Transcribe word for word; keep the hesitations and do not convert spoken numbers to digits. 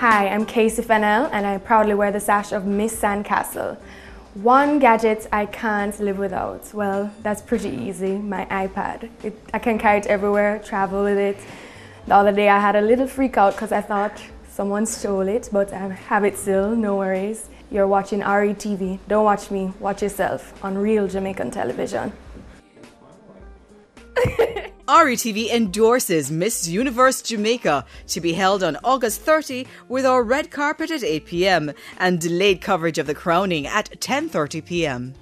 Hi, I'm Kaci Fennell and I proudly wear the sash of Miss Sandcastle. One gadget I can't live without. Well, that's pretty easy, my iPad. It, I can carry it everywhere, travel with it. The other day I had a little freak out because I thought someone stole it, but I have it still, no worries. You're watching R E T V. Don't watch me, watch yourself on real Jamaican television. R E T V endorses Miss Universe Jamaica to be held on August thirtieth with our red carpet at eight p m and delayed coverage of the crowning at ten thirty p m